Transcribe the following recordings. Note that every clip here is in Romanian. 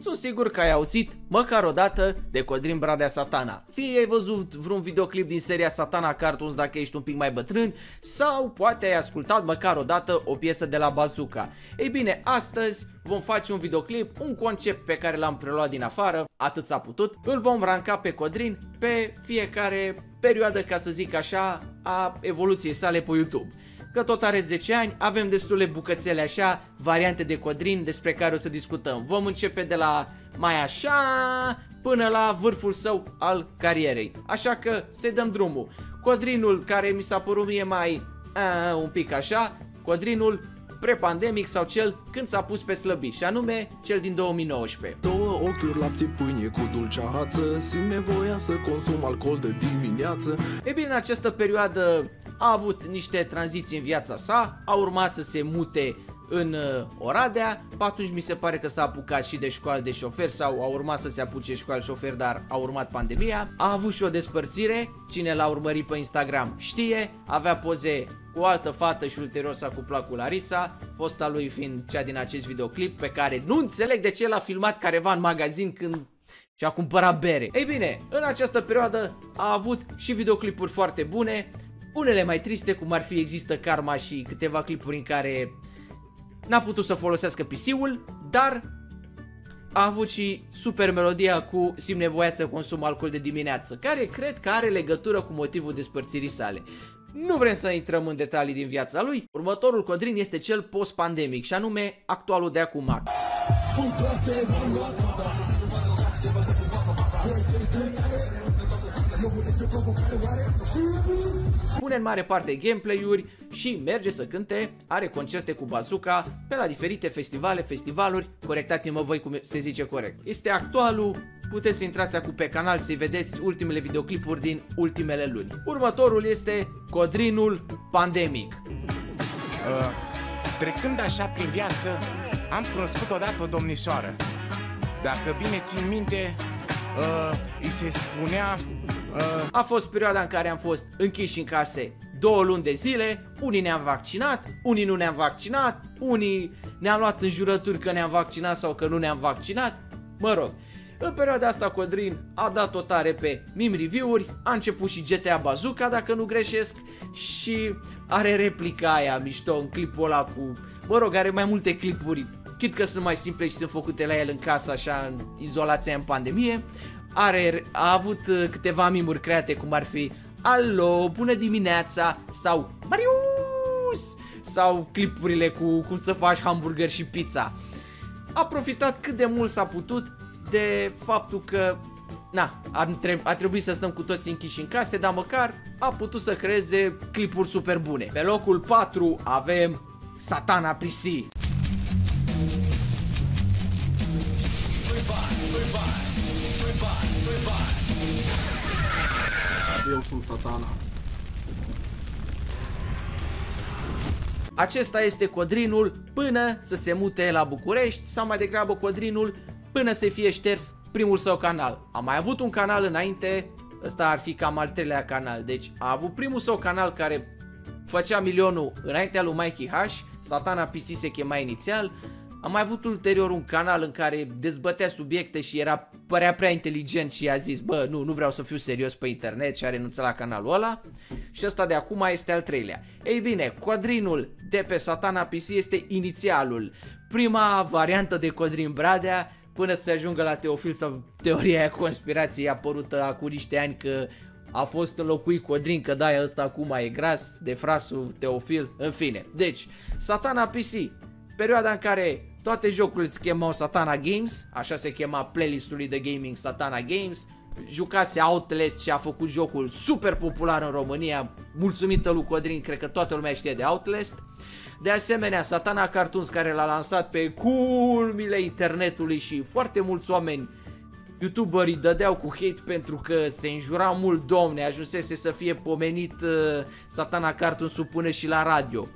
Sunt sigur că ai auzit măcar o dată de Codrin Bradea Satana. Fie ai văzut vreun videoclip din seria Satana Cartoons dacă ești un pic mai bătrân, sau poate ai ascultat măcar o dată o piesă de la Bazooka. Ei bine, astăzi vom face un videoclip, un concept pe care l-am preluat din afară, atât s-a putut. Îl vom ranca pe Codrin pe fiecare perioadă, ca să zic așa, a evoluției sale pe YouTube. Că tot are 10 ani, avem destule bucățele așa, variante de Codrin despre care o să discutăm. Vom începe de la mai așa până la vârful său al carierei. Așa că să dăm drumul. Codrinul care mi s-a părut mie mai un pic așa, Codrinul pre-pandemic sau cel când s-a pus pe slăbi, și anume cel din 2019. Două ochiuri, lapte, pâine cu dulcea hață, simt nevoia să consum alcool de dimineață. E bine, în această perioadă a avut niște tranziții în viața sa, a urmat să se mute în Oradea, pe atunci mi se pare că s-a apucat și de școală de șofer sau a urmat să se apuce școală de șofer, dar a urmat pandemia. A avut și o despărțire, cine l-a urmărit pe Instagram știe, avea poze cu o altă fată și ulterior s-a cuplat cu Larisa, fosta lui fiind cea din acest videoclip pe care nu înțeleg de ce l-a filmat careva în magazin când și-a cumpărat bere. Ei bine, în această perioadă a avut și videoclipuri foarte bune, unele mai triste, cum ar fi Există Karma și câteva clipuri în care n-a putut să folosească PC-ul, dar a avut și super melodia cu Simt nevoia să consum alcool de dimineață, care cred că are legătură cu motivul despărțirii sale. Nu vrem să intrăm în detalii din viața lui. Următorul Codrin este cel post-pandemic și anume actualul de acum. Pune în mare parte gameplay-uri și merge să cânte, are concerte cu Bazooka pe la diferite festivaluri, corectați-mă voi cum se zice corect. Este actualul, puteți să intrați acum pe canal să-i vedeți ultimele videoclipuri din ultimele luni. Următorul este Codrinul Pandemic. Trecând așa prin viață, am cunoscut odată o domnișoară. Dacă bine țin minte, îi se spunea... A fost perioada în care am fost închiși în case 2 luni de zile, unii ne-am vaccinat, unii nu ne-am vaccinat, unii ne-am luat înjurături că ne-am vaccinat sau că nu ne-am vaccinat, mă rog. În perioada asta Codrin a dat o tare pe meme review-uri, a început și GTA Bazooka dacă nu greșesc și are replica aia mișto în clipul ăla cu, mă rog, are mai multe clipuri, chit că sunt mai simple și sunt făcute la el în casă așa în izolația în pandemie. A avut câteva mimuri create cum ar fi Alo, bună dimineața sau Marius sau clipurile cu cum să faci hamburger și pizza. A profitat cât de mult s-a putut de faptul că a trebuit să stăm cu toții închiși în case, dar măcar a putut să creeze clipuri super bune. Pe locul 4 avem Satana PC. Eu sunt Satana. Acesta este Codrinul până să se mute la București sau mai degrabă Codrinul până să fie șters primul său canal. A mai avut un canal înainte, ăsta ar fi cam al 3-lea canal, deci a avut primul său canal care făcea milionul înaintea lui Mikey H, Satana PC se chema inițial. Am mai avut ulterior un canal în care dezbătea subiecte și părea prea inteligent și a zis, bă, nu vreau să fiu serios pe internet și a renunțat la canalul ăla. Și ăsta de acum este al 3-lea. Ei bine, Codrinul de pe Satana PC este inițialul, prima variantă de Codrin Bradea, până să se ajungă la Teofil sau teoria aia conspirației apărută acum niște ani că a fost înlocuit Codrin, că da, ăsta acum e gras de frasul Teofil, în fine. Deci, Satana PC, perioada în care toate jocurile se chemau Satana Games, așa se chema playlist-ului de gaming Satana Games, jucase Outlast și a făcut jocul super popular în România, mulțumită lui Codrin, cred că toată lumea știe de Outlast. De asemenea, Satana Cartoons, care l-a lansat pe culmile internetului și foarte mulți oameni, youtuberii, dădeau cu hate pentru că se înjura mult, domne, ajunsese să fie pomenit Satana Cartoons până și la radio.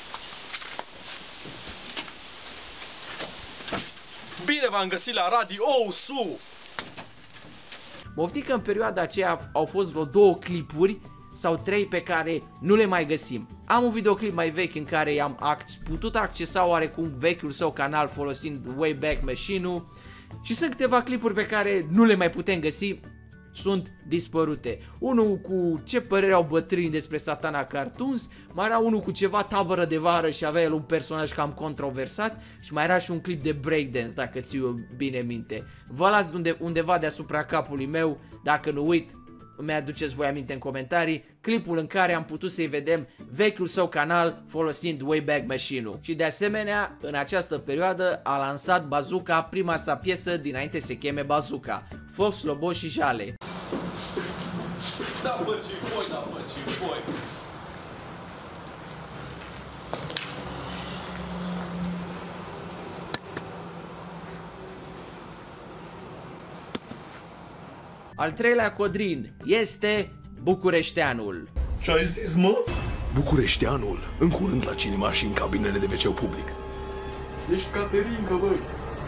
Bine v-am găsit la radio, Su! Moftic că în perioada aceea au fost vreo 2 clipuri sau 3 pe care nu le mai găsim. Am un videoclip mai vechi în care am putut accesa oarecum vechiul său canal folosind Wayback Machine-ul Și sunt câteva clipuri pe care nu le mai putem găsi, sunt dispărute. Unul cu ce părere au bătrânii despre Satana Cartoons, mai era unul cu ceva tabără de vară și avea el un personaj cam controversat și mai era și un clip de breakdance, dacă ți-o bine minte. Vă las undeva deasupra capului meu, dacă nu uit, îmi aduceți voi aminte în comentarii, clipul în care am putut să-i vedem vechiul său canal folosind Wayback Machine-ul. Și de asemenea, în această perioadă a lansat Bazooka prima sa piesă dinainte se cheme Bazooka, Fox, Lobo și Jale. Da, bă, ce voi, da, bă, ce voi. Al treilea Codrin este bucureșteanul. Ce ai zis, mă? Bucureșteanul, în curând la cinema și în cabinele de WC public. Ești Caterinca, băi.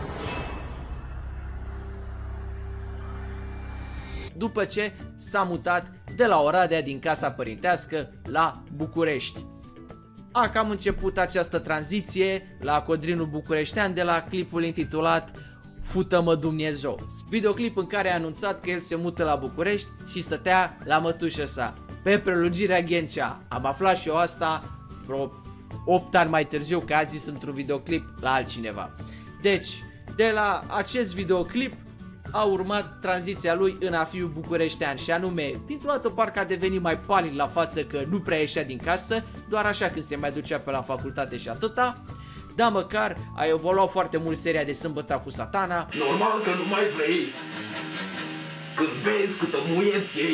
După ce s-a mutat de la Oradea din casa părintească la București. A cam început această tranziție la Codrinul bucureștean de la clipul intitulat Fută-mă Dumnezeu, videoclip în care a anunțat că el se mută la București și stătea la mătușă sa, pe prelungirea Ghencea. Am aflat și eu asta vreo 8 ani mai târziu, că a zis într-un videoclip la altcineva. Deci, de la acest videoclip a urmat tranziția lui în a fi bucureștean și anume, dintr-o dată parcă a devenit mai palid la față că nu prea ieșea din casă, doar așa când se mai ducea pe la facultate și atâta. Dar măcar a evoluat foarte mult seria de Sâmbăta cu Satana. Normal că nu mai vrei. Când vezi câtă muieți ei,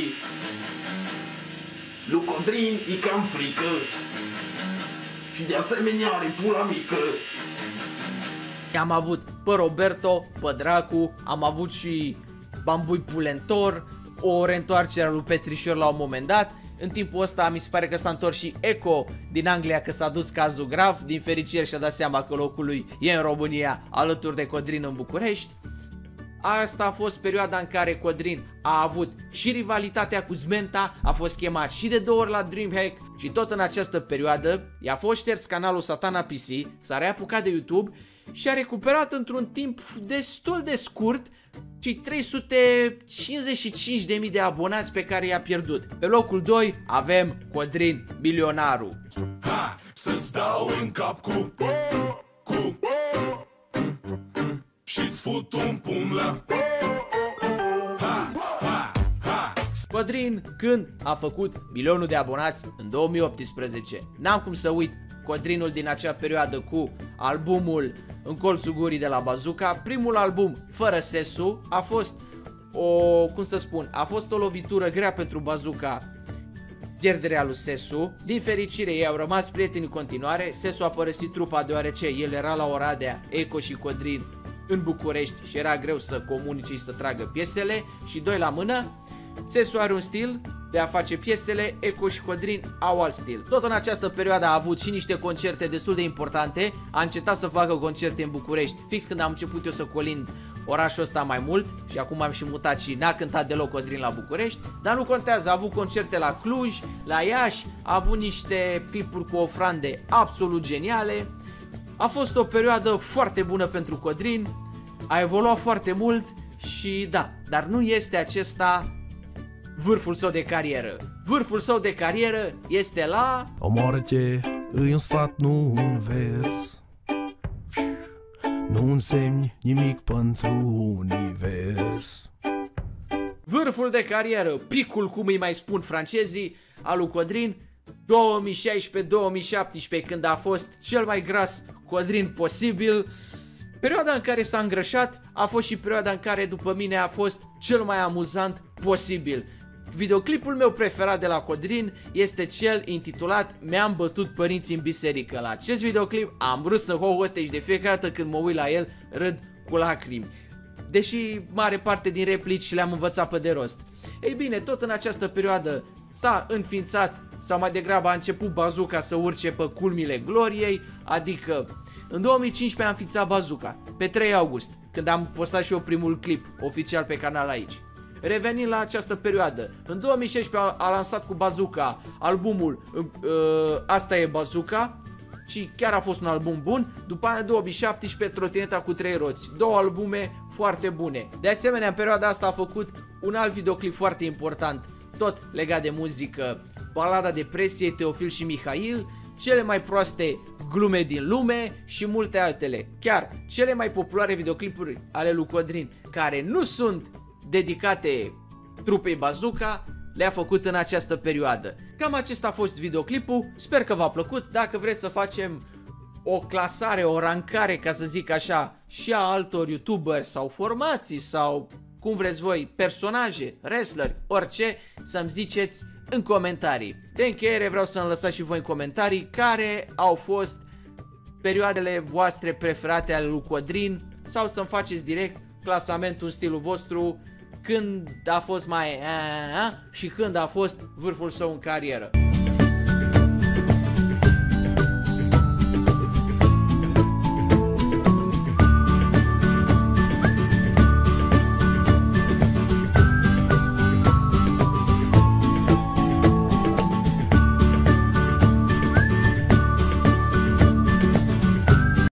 lui Codrin e cam frică. Și de asemenea are pula mică. Am avut pe Roberto, pe Dracu, am avut și Bambui Pulentor, o reîntoarcere a lui Petrișor la un moment dat. În timpul ăsta mi se pare că s-a întors și Eco din Anglia, că s-a dus cazul grav. Din fericire și-a dat seama că locul lui e în România, alături de Codrin în București. Asta a fost perioada în care Codrin a avut și rivalitatea cu Zmenta, a fost chemat și de 2 ori la Dreamhack și tot în această perioadă i-a fost șters canalul Satana PC, s-a reapucat de YouTube și a recuperat într-un timp destul de scurt cei 355.000 de abonați pe care i-a pierdut. Pe locul 2 avem Codrin Milionarul. Ha, să-ți dau în cap cu și-ți fut un pumn la Codrin când a făcut milionul de abonați în 2018. N-am cum să uit Codrinul din acea perioadă cu albumul În colțul gurii de la Bazooka. Primul album fără Sesu a fost a fost o lovitură grea pentru Bazooka, pierderea lui Sesu. Din fericire ei au rămas prieteni în continuare. Sesu a părăsit trupa deoarece el era la Oradea, Eco și Codrin în București și era greu să comunice și să tragă piesele și doi la mână. Sesu are un stil de a face piesele, Eco și Codrin au alt stil. Tot în această perioadă a avut și niște concerte destul de importante. A încetat să facă concerte în București fix când am început eu să colind orașul ăsta mai mult și acum am și mutat și n-a cântat deloc Codrin la București. Dar nu contează, a avut concerte la Cluj, la Iași, a avut niște clipuri cu ofrande absolut geniale. A fost o perioadă foarte bună pentru Codrin, a evoluat foarte mult și da, dar nu este acesta vârful său de carieră. Vârful său de carieră este la... Omoară-te, îi un sfat, nu un vers. Nu însemni nimic pentru univers. Vârful de carieră, picul, cum îi mai spun francezii, al lui Codrin, 2016-2017, când a fost cel mai gras Codrin posibil. Perioada în care s-a îngrășat a fost și perioada în care, după mine, a fost cel mai amuzant posibil. Videoclipul meu preferat de la Codrin este cel intitulat Mi-am bătut părinții în biserică. La acest videoclip am râs în hohote și de fiecare dată când mă uit la el râd cu lacrimi, deși mare parte din replici le-am învățat pe de rost. Ei bine, tot în această perioadă s-a înființat, sau mai degrabă a început Bazooka să urce pe culmile gloriei, adică în 2015 am înființat Bazooka, pe 3 august, când am postat și eu primul clip oficial pe canal aici. Revenind la această perioadă, în 2016 a lansat cu Bazooka albumul Asta e Bazooka, ci chiar a fost un album bun. După anul 2017, Trotineta cu 3 roți. 2 albume foarte bune. De asemenea, în perioada asta a făcut un alt videoclip foarte important, tot legat de muzică, Balada Depresiei, Teofil și Mihail, Cele mai proaste glume din lume și multe altele. Chiar cele mai populare videoclipuri ale lui Codrin, care nu sunt dedicate trupei Bazooka, le-a făcut în această perioadă. Cam acesta a fost videoclipul, sper că v-a plăcut. Dacă vreți să facem o clasare, o rankare, ca să zic așa, și a altor youtuberi sau formații sau cum vreți voi, personaje, wrestleri, orice, să-mi ziceți în comentarii. De încheiere vreau să-mi lăsați și voi în comentarii care au fost perioadele voastre preferate ale lui Codrin sau să-mi faceți direct clasamentul în stilul vostru, când a fost mai și când a fost vârful său în carieră.